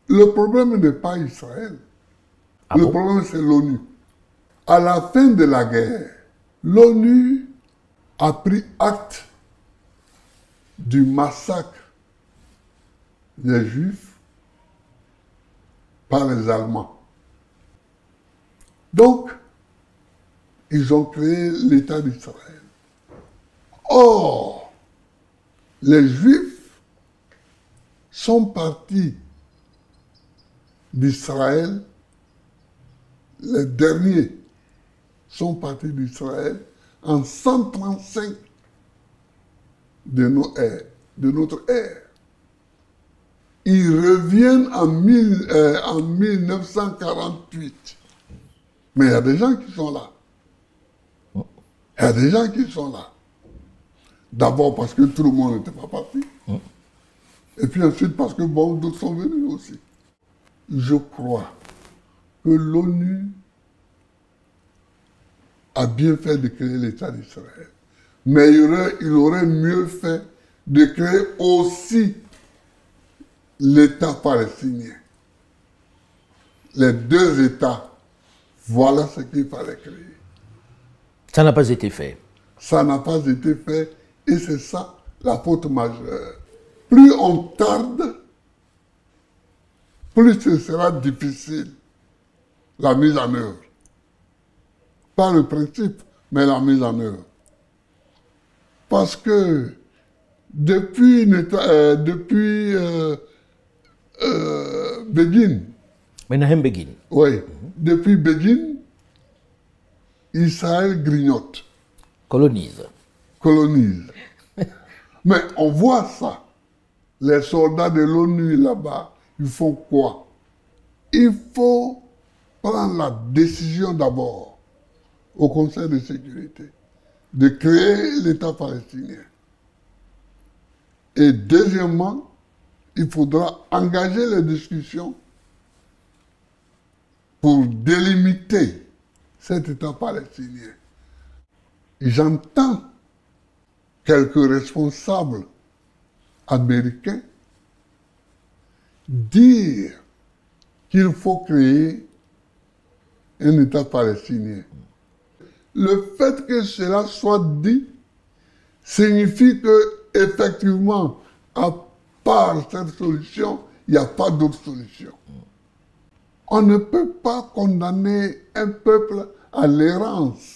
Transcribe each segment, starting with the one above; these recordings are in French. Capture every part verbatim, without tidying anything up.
Le problème n'est pas Israël. Ah le bon? problème, c'est l'ONU. À la fin de la guerre, l'ONU a pris acte du massacre des Juifs par les Allemands. Donc, ils ont créé l'État d'Israël. Or, les Juifs sont partis d'Israël, les derniers sont partis d'Israël en cent trente-cinq de, nos ères, de notre ère. Ils reviennent en, mille, euh, en mille neuf cent quarante-huit. Mais il y a des gens qui sont là. Il y a des gens qui sont là. D'abord parce que tout le monde n'était pas parti. Et puis ensuite parce que bon, d'autres sont venus aussi. Je crois que l'ONU a bien fait de créer l'État d'Israël. Mais il aurait, il aurait mieux fait de créer aussi l'État palestinien. Les deux États, voilà ce qu'il fallait créer. Ça n'a pas été fait. Ça n'a pas été fait et c'est ça la faute majeure. Plus on tarde, plus ce sera difficile la mise en œuvre. Pas le principe, mais la mise en œuvre. Parce que depuis, euh, depuis euh, euh, Begin, Menahem Begin. oui, mm-hmm. depuis Begin, Israël grignote. Colonise. Colonise. Mais on voit ça. Les soldats de l'ONU là-bas, ils font quoi? Il faut prendre la décision d'abord au Conseil de sécurité de créer l'État palestinien. Et deuxièmement, il faudra engager les discussions pour délimiter cet État palestinien. J'entends quelques responsables américains dire qu'il faut créer un État palestinien. Le fait que cela soit dit signifie que, effectivement, à part cette solution, il n'y a pas d'autre solution. On ne peut pas condamner un peuple à l'errance.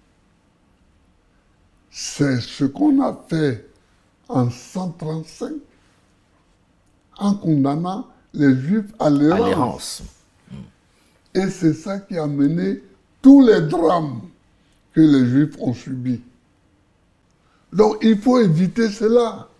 C'est ce qu'on a fait en cent trente-cinq, en condamnant les Juifs à l'errance. Et c'est ça qui a mené tous les drames que les Juifs ont subis. Donc il faut éviter cela.